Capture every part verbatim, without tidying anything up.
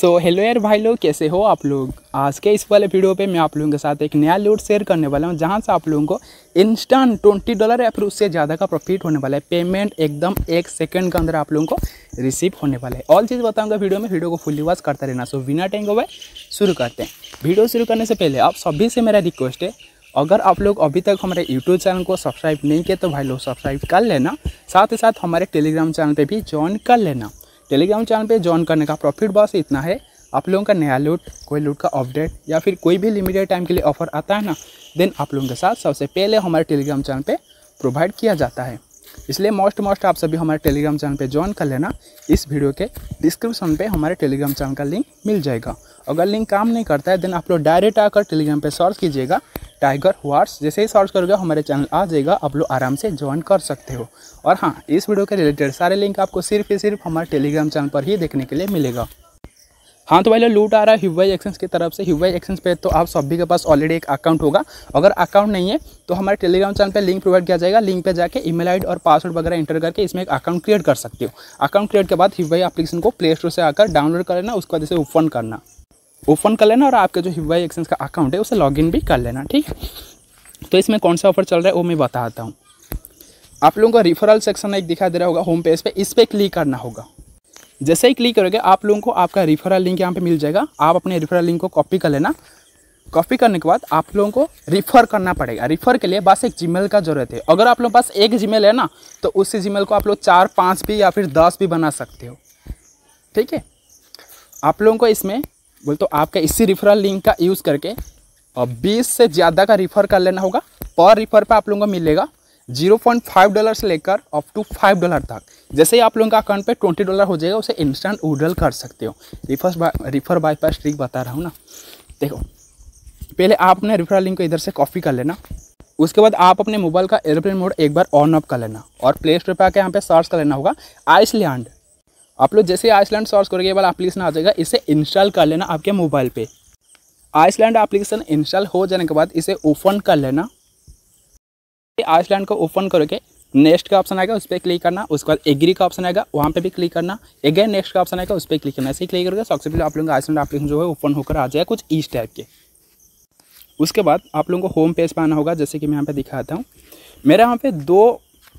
So hello यार भाई लोग, कैसे हो आप लोग। आज के इस वाले वीडियो पे मैं आप लोगों के साथ एक नया लूट शेयर करने वाला हूं, जहां से आप लोगों को इंस्टेंट ट्वेंटी डॉलर या फिर उससे ज़्यादा का प्रॉफिट होने वाला है। पेमेंट एकदम एक सेकंड के अंदर आप लोगों को रिसीव होने वाला है। ऑल चीज़ बताऊंगा वीडियो में, वीडियो को फुल्ली वॉच करता रहना। सो बिना टाइम को भाई शुरू करते हैं। वीडियो शुरू करने से पहले आप सभी से मेरा रिक्वेस्ट है, अगर आप लोग अभी तक हमारे यूट्यूब चैनल को सब्सक्राइब नहीं किए तो भाई लोग सब्सक्राइब कर लेना। साथ ही साथ हमारे टेलीग्राम चैनल पे भी ज्वाइन कर लेना। टेलीग्राम चैनल पे ज्वाइन करने का प्रॉफिट बस इतना है, आप लोगों का नया लूट, कोई लूट का अपडेट या फिर कोई भी लिमिटेड टाइम के लिए ऑफर आता है ना, देन आप लोगों के साथ सबसे पहले हमारे टेलीग्राम चैनल पे प्रोवाइड किया जाता है। इसलिए मोस्ट मोस्ट आप सभी हमारे टेलीग्राम चैनल पे ज्वाइन कर लेना। इस वीडियो के डिस्क्रिप्शन पे हमारे टेलीग्राम चैनल का लिंक मिल जाएगा। अगर लिंक काम नहीं करता है देन आप लोग डायरेक्ट आकर टेलीग्राम पे सर्च कीजिएगा टाइगर वार्स। जैसे ही सर्च करोगे हमारे चैनल आ जाएगा, आप लोग आराम से ज्वाइन कर सकते हो। और हाँ, इस वीडियो के रिलेटेड सारे लिंक आपको सिर्फ ही सिर्फ हमारे टेलीग्राम चैनल पर ही देखने के लिए मिलेगा। हाँ तो भाई लोग, लूट आ रहा है ह्यूवाई एक्सचेंज की तरफ से। ह्यूवाई एक्सचेंज पे तो आप सभी के पास ऑलरेडी एक अकाउंट होगा। अगर अकाउंट नहीं है तो हमारे टेलीग्राम चैनल पे लिंक प्रोवाइड किया जाएगा। लिंक पे जाके ईमेल आईडी और पासवर्ड वगैरह एंटर करके इसमें एक अकाउंट क्रिएट कर सकते हो। अकाउंट क्रिएट के बाद ह्यूवाई एप्लीकेशन को प्ले स्टोर से आकर डाउनलोड कर लेना, उसके बाद इसे ओपन करना ओपन कर लेना और आपके जो ह्यूवाई एक्सचेंज का अकाउंट है उसे लॉगिन भी कर लेना। ठीक है, तो इसमें कौन सा ऑफर चल रहा है वो मैं बताता हूँ। आप लोगों को रिफरल सेक्शन एक दिखाई दे रहा होगा होम पेज पे, इस पर क्लिक करना होगा। जैसे ही क्लिक करोगे आप लोगों को आपका रिफरल लिंक यहाँ पे मिल जाएगा। आप अपने रिफरल लिंक को कॉपी कर लेना। कॉपी करने के बाद आप लोगों को रिफ़र करना पड़ेगा। रिफ़र के लिए बस एक जीमेल का ज़रूरत है। अगर आप लोगों के पास एक जीमेल है ना, तो उस जीमेल को आप लोग चार पाँच भी या फिर दस भी बना सकते हो। ठीक है, आप लोगों को इसमें बोल तो आपका इसी रिफरल लिंक का यूज़ करके और बीस से ज़्यादा का रिफ़र कर लेना होगा। पर रिफ़र पे आप लोगों को मिलेगा जीरो पॉइंट फाइव डॉलर से लेकर अप टू फाइव डॉलर तक। जैसे ही आप लोगों का अकाउंट पे ट्वेंटी डॉलर हो जाएगा, उसे इंस्टेंट विड्रॉल कर सकते हो। रिफर रिफर बाईपास ट्रिक बता रहा हूँ ना। देखो, पहले आप अपने रिफरल लिंक को इधर से कॉपी कर लेना। उसके बाद आप अपने मोबाइल का एयरप्लेन मोड एक बार ऑन ऑफ कर लेना और प्ले स्टोर पर आकर यहाँ पे सर्च कर लेना होगा आइसलैंड। आप लोग जैसे आइसलैंड सर्च करोगे, ये वाला एप्लीकेशन आ जाएगा। इसे इंस्टॉल कर लेना आपके मोबाइल पे। आइसलैंड एप्लीकेशन इंस्टॉल हो जाने के बाद इसे ओपन कर लेना। आइसलैंड को ओपन करके नेक्स्ट का ऑप्शन आएगा, उस पर क्लिक करना। उसके बाद एग्री का ऑप्शन आएगा, वहाँ पे भी क्लिक करना। अगेन नेक्स्ट का ऑप्शन आएगा, उस पर क्लिक करना। ऐसे ही क्लिक करके सबसे पहले आप लोगों का आइसलैंड एप्लीकेशन जो है ओपन होकर आ जाएगा कुछ इस टाइप के। उसके बाद आप लोगों को होम पेज पर आना होगा। जैसे कि मैं यहाँ पे दिखाता हूँ, मेरे यहाँ पे दो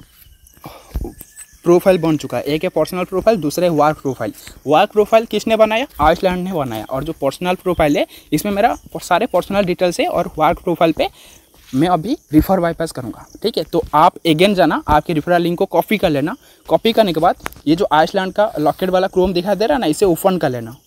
प्रोफाइल बन चुका है। एक है पर्सनल प्रोफाइल, दूसरा है वर्क प्रोफाइल। वर्क प्रोफाइल किसने बनाया? आइसलैंड ने बनाया। और जो पर्सनल प्रोफाइल है इसमें मेरा सारे पर्सनल डिटेल्स है। और वर्क प्रोफाइल पे मैं अभी रिफर बाईपास करूंगा। ठीक है, तो आप अगेन जाना, आपके रिफरल लिंक को कॉपी कर लेना। कॉपी करने के बाद ये जो आइसलैंड का लॉकेट वाला क्रोम दिखाई दे रहा है ना, इसे ओपन कर लेना।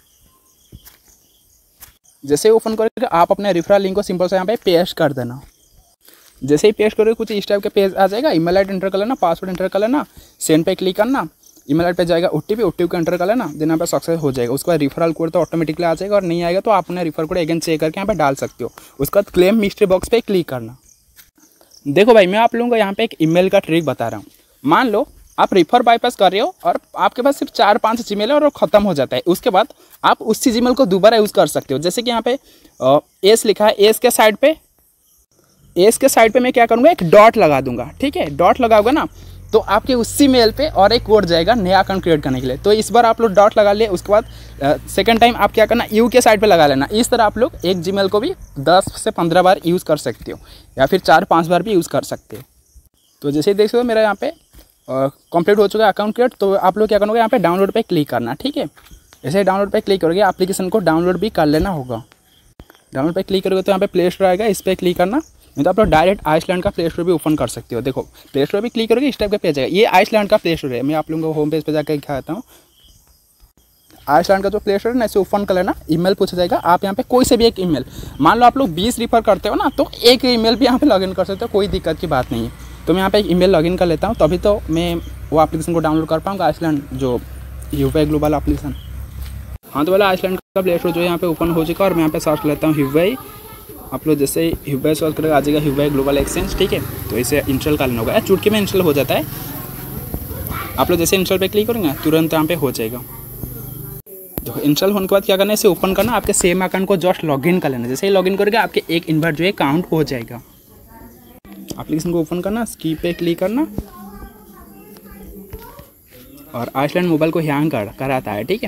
जैसे ओपन करके आप अपने रिफरल लिंक को सिंपल से यहाँ पे पेस्ट कर देना। जैसे ही पेस्ट करोगे कुछ इस टाइप के पेज आ जाएगा। ईमेल आईडी एंटर कर लेना, पासवर्ड एंटर कर लेना, सेंड पे क्लिक करना। ईमेल आईडी पे जाएगा ओटीपी, ओटीपी को एंटर कर लेना, देन यहाँ पे सक्सेस हो जाएगा। उसके बाद रिफरल कोड तो ऑटोमेटिकली आ जाएगा। और नहीं आएगा तो आप अपने रिफर कोड अगेन चेक करके यहाँ पे डाल सकते हो। उसके बाद क्लेम मिस्ट्री बॉक्स पे क्लिक करना। देखो भाई, मैं आप लोगों को यहाँ पे एक ईमेल का ट्रिक बता रहा हूँ। मान लो आप रिफर बाईपास कर रहे हो और आपके पास सिर्फ चार पाँच जीमेल है और वो खत्म हो जाता है। उसके बाद आप उसी जीमेल को दोबारा यूज़ कर सकते हो। जैसे कि यहाँ पे एस लिखा है, एस के साइड पे एस के साइड पे मैं क्या करूँगा, एक डॉट लगा दूंगा। ठीक है, डॉट लगाओगे ना तो आपके उसी मेल पे और एक कोड जाएगा नया अकाउंट क्रिएट करने के लिए। तो इस बार आप लोग डॉट लगा लिए। उसके बाद सेकंड टाइम आप क्या करना, यू के साइड पे लगा लेना। इस तरह आप लोग एक जीमेल को भी दस से पंद्रह बार यूज़ कर सकते हो या फिर चार पाँच बार भी यूज़ कर सकते हो। तो जैसे देख सकते हो मेरा यहाँ पे कंप्लीट हो चुका है अकाउंट क्रिएट। तो आप लोग क्या करोगे, यहाँ पे डाउनलोड पे क्लिक करना। ठीक है, ऐसे डाउनलोड पे क्लिक करोगे, एप्लीकेशन को डाउनलोड भी कर लेना होगा। डाउनलोड पे क्लिक करोगे तो यहाँ पे प्ले स्टोर आएगा, इस पर क्लिक करना। नहीं तो आप लोग डायरेक्ट आइसलैंड का प्ले स्टोर भी ओपन कर सकते हो। देखो, प्ले स्टोर भी क्लिक करोगे, इस टाइप का पेज आएगा। ये आइसलैंड का प्ले स्टोर है। मैं आप लोगों को होम पेज पे जाकर दिखाता हूँ। आइसलैंड का जो प्ले स्टोर है ना, इसे ओपन कर लेना। ईमेल पूछा जाएगा, आप यहाँ पे कोई से भी एक ईमेल, मान लो आप लोग बीस रिफर करते हो ना, तो एक ईमेल भी यहाँ पे लॉगिन कर सकते हो, कोई दिक्कत की बात नहीं है। तो मैं यहाँ पे एक ईमेल लॉगिन कर लेता हूँ, तभी तो मैं वो एप्लीकेशन को डाउनलोड कर पाऊँगा, आइसलैंड जो ह्यूवाई ग्लोबल एप्लीकेशन। हाँ तो वाला आइसलैंड का प्ले स्टोर जो यहाँ पे ओपन हो चुका है। और मैं यहाँ पे सर्च कर लेता हूँ ह्यूवाई। आप लोग जैसे ह्यूवाई सर्च करेगा आ जाएगा ह्यूवाई ग्लोबल एक्सचेंज। ठीक है, तो इसे इंस्टॉल कर लेना होगा। चुटकी में इंस्टॉल हो जाता है। आप लोग जैसे इंस्टॉल पे क्लिक करेंगे तुरंत यहाँ पे हो जाएगा। देखो, इंस्टॉल होने के बाद क्या करना है, इसे ओपन करना। आपके सेम अकाउंट को जस्ट लॉगिन कर लेना। जैसे ही लॉगिन करोगे आपके एक इन्वाइट जो है काउंट हो जाएगा। एप्लीकेशन को ओपन करना, स्कीप पे क्लिक करना और आइसलैंड मोबाइल को हैंग कर कराता है। ठीक है,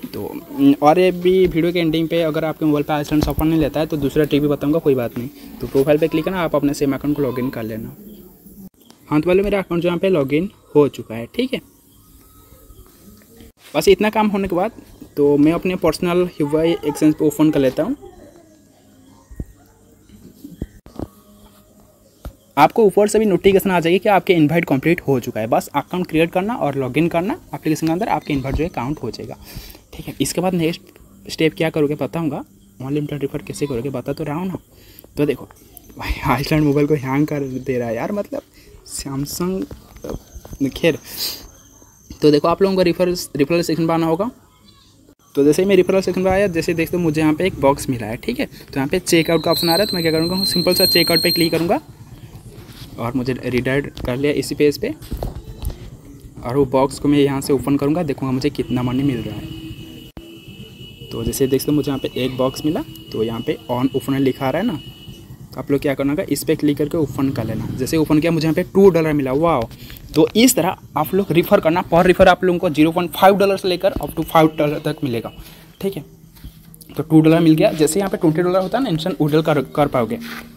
तो और ये भी वीडियो के एंडिंग पे अगर आपके मोबाइल पे आइसलैंड सफर नहीं लेता है तो दूसरा ट्रिक भी बताऊंगा, कोई बात नहीं। तो प्रोफाइल पे क्लिक करना, आप अपने सेम अकाउंट को लॉगिन कर लेना। हाँ तो वाले मेरा अकाउंट जो यहाँ पे लॉगिन हो चुका है, ठीक है। बस इतना काम होने के बाद तो मैं अपने पर्सनल ह्यूआई एक्सचेंज पे ओपन कर लेता हूँ। आपको ऊपर से भी नोटिफिकेशन आ जाएगी कि आपके इनवाइट कंप्लीट हो चुका है। बस अकाउंट क्रिएट करना और लॉगिन करना एप्लीकेशन के अंदर, आपके इनवाइट जो है काउंट हो जाएगा, ठीक है। इसके बाद नेक्स्ट स्टेप क्या करोगे बताऊंगा, अनलिमिटेड रिफर कैसे करोगे बता तो रहा हूँ ना। तो देखो भाई आइसलैंड मोबाइल को हैंग कर दे रहा है यार, मतलब सैमसंग, खैर। तो देखो आप लोगों को रिफर रिफरल सेक्शन पर आना होगा। तो जैसे ही मैं रिफरल सेक्शन पर आया, जैसे देखते हो मुझे यहाँ पे एक बॉक्स मिला है, ठीक है। तो यहाँ पे चेकआउट का ऑप्शन आ रहा है, तो मैं क्या करूँगा, सिंपल सा चेकआउट पे क्लिक करूँगा और मुझे रिडायरेक्ट कर लिया इसी पेज पे। और वो बॉक्स को मैं यहाँ से ओपन करूँगा, देखूँगा मुझे कितना मनी मिल रहा है। तो जैसे देखते हो मुझे यहाँ पे एक बॉक्स मिला, तो यहाँ पे ऑन ओपन लिखा आ रहा है ना, तो आप लोग क्या करना होगा, इस पर क्लिक करके ओपन कर लेना। जैसे ओपन किया मुझे यहाँ पे टू डॉलर मिला, वाह। तो इस तरह आप लोग रिफ़र करना, पर रिफ़र आप लोगों को जीरो पॉइंट फाइव डॉलर से लेकर अप टू फाइव डॉलर तक मिलेगा, ठीक है। तो टू डॉलर मिल गया, जैसे यहाँ पे ट्वेंटी डॉलर होता है ना, इंस्टेंट विड्रॉल कर, कर पाओगे।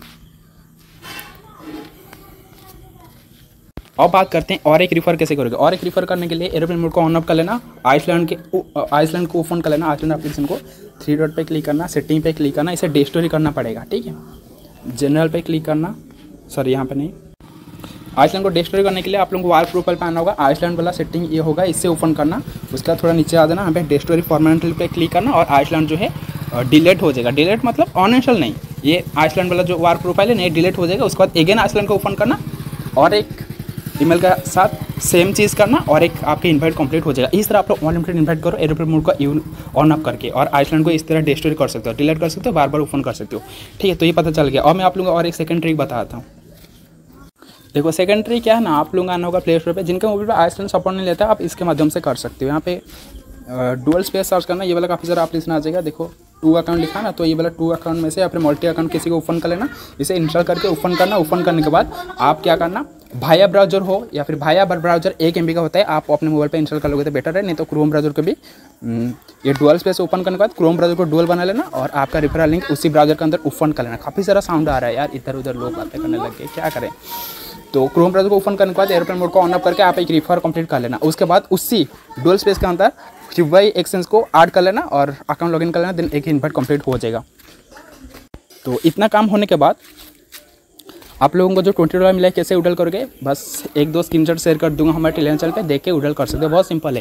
अब बात करते हैं और एक रिफ़र कैसे करोगे। और एक रिफ़र करने के लिए एरोप्लेन मोड को ऑन ऑफ कर लेना, आइसलैंड के आइसलैंड को ओपन कर लेना, आइसलैंड एप्लीकेशन को थ्री डॉट पे क्लिक करना, सेटिंग पे क्लिक करना, इसे डे स्टोरी करना पड़ेगा, ठीक है। जनरल पे क्लिक करना, सॉरी यहाँ पे नहीं। आइसलैंड को डे स्टोरी करने के लिए आप लोगों को वाल प्रोफाइल पे आना होगा, आइसलैंड वाला सेटिंग ये होगा, इससे ओपन करना। उसके बाद थोड़ा नीचे आ जाना, यहाँ पे डे स्टोरी परमानेंटली पे क्लिक करना और आइसलैंड जो है डिलीट हो जाएगा। डिलीट मतलब अनइंस्टॉल नहीं, ये आइसलैंड वाला जो वार प्रोफाइल है नहीं डिलीट हो जाएगा। उसके बाद अगेन आइसलैंड को ओपन करना और एक ईमेल का साथ सेम चीज़ करना और एक आपके इनवाइट कंप्लीट हो जाएगा। इस तरह आप लोग अनलिमिटेड इनवाइट करो एरोप्लेन मोड का ऑन अप करके, और आइसलैंड को इस तरह डे स्टोरी कर सकते हो, डिलीट कर सकते हो, बार बार ओपन कर सकते हो, ठीक है। तो ये पता चल गया। और मैं आप लोगों को और एक सेकंड ट्रिक बताता हूँ। देखो सेकंड ट्रिक क्या है ना, आप लोग आना होगा प्ले स्टोर पे, जिनके मोबाइल पे आइसलैंड सपोर्ट नहीं लेता आप इसके माध्यम से कर सकते हो। यहाँ पे डुअल स्पेस सर्च करना, ये वाला काफ़ी सारा एप्लीकेशन आ जाएगा। देखो टू अकाउंट लिखा ना, तो ये वाला टू अकाउंट में से अपने मल्टी अकाउंट किसी को ओपन कर लेना, इसे इंस्टॉल करके ओपन करना। ओपन करने के बाद आप क्या करना, भाया ब्राउजर हो या फिर भाया ब्राउजर एक एम बी का होता है, आप अपने मोबाइल पे इंस्टॉल कर लोगे तो बेटर है, नहीं तो क्रोम ब्राउजर को भी ये डुअल स्पेस ओपन करने के बाद क्रोम ब्राउजर को डुअल बना लेना और आपका रेफरल लिंक उसी ब्राउजर के अंदर ओपन कर लेना। काफ़ी सारा साउंड आ रहा है यार, इधर उधर लोग बातें करने लग गए, क्या करें। तो क्रोम ब्राउजर को ओपन करने के बाद एरोप्लेन मोड को ऑन ऑफ करके आप एक रिफर कंप्लीट कर लेना। उसके बाद उसी डुअल स्पेस के अंदर ह्यूआई एक्सचेंज को ऐड कर लेना और अकाउंट लॉगिन कर लेना, देन एक इन्वाइट कंप्लीट हो जाएगा। तो इतना काम होने के बाद आप लोगों को जो ट्वेंटी डॉलर मिला है कैसे विड्रॉल करोगे, बस एक दो स्क्रीनशॉट शेयर कर दूंगा हमारे टेलीग्राम चैनल पे, देख के विड्रॉल कर सकते हो, बहुत सिंपल है।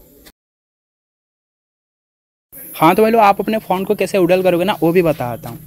हाँ तो भाई लोग आप अपने फ़ोन को कैसे विड्रॉल करोगे ना, वो भी बताता हूँ।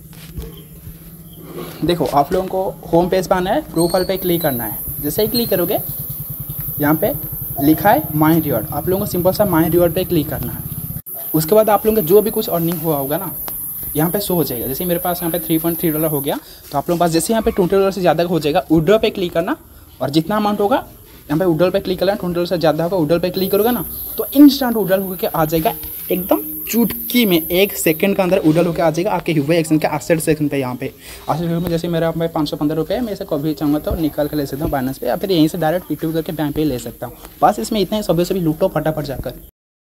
देखो आप लोगों को होम पेज पर आना है, प्रोफाइल पे क्लिक करना है। जैसे ही क्लिक करोगे यहाँ पे लिखा है माई रिवॉर्ड, आप लोगों को सिंपल सा माई रिवॉर्ड पे क्लिक करना है। उसके बाद आप लोगों का जो भी कुछ अर्निंग हुआ होगा ना यहाँ पे शो हो जाएगा। जैसे मेरे पास यहाँ पे थ्री पॉइंट थ्री डॉलर हो गया, तो आप लोगों के पास जैसे यहाँ पे ट्वेंटी डॉलर से ज़्यादा हो जाएगा, विड्रॉ पे क्लिक करना और जितना अमाउंट होगा यहाँ पे विड्रॉल पे क्लिक करना, ट्वेंटी डॉलर से ज़्यादा होगा विड्रॉल पे क्लिक करोगे ना, तो इंस्टेंट विड्रॉल होकर आ जाएगा, एकदम चुटकी में एक सेकंड के अंदर विड्रॉल होकर आ जाएगा आपके ह्यूआई एक्सचेंज के एसेट सेक्शन पे। यहाँ पे एसेट सेक्शन में जैसे मेरा पे पाँच सौ पंद्रह रुपये है, मैं इसे कभी चाहूँगा तो निकाल कर ले सकता हूँ बाइनेंस पे, या फिर यहीं से डायरेक्ट पी टू करके बैंक पे ले सकता हूँ। बस इसमें इतना ही, सभी सभी लूटो फटाफट जाकर।